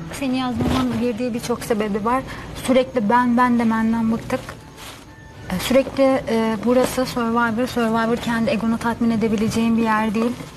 Seni yazmamın girdiği birçok sebebi var. Sürekli ben demenden bıktık. Sürekli burası Survivor kendi egonu tatmin edebileceğin bir yer değil.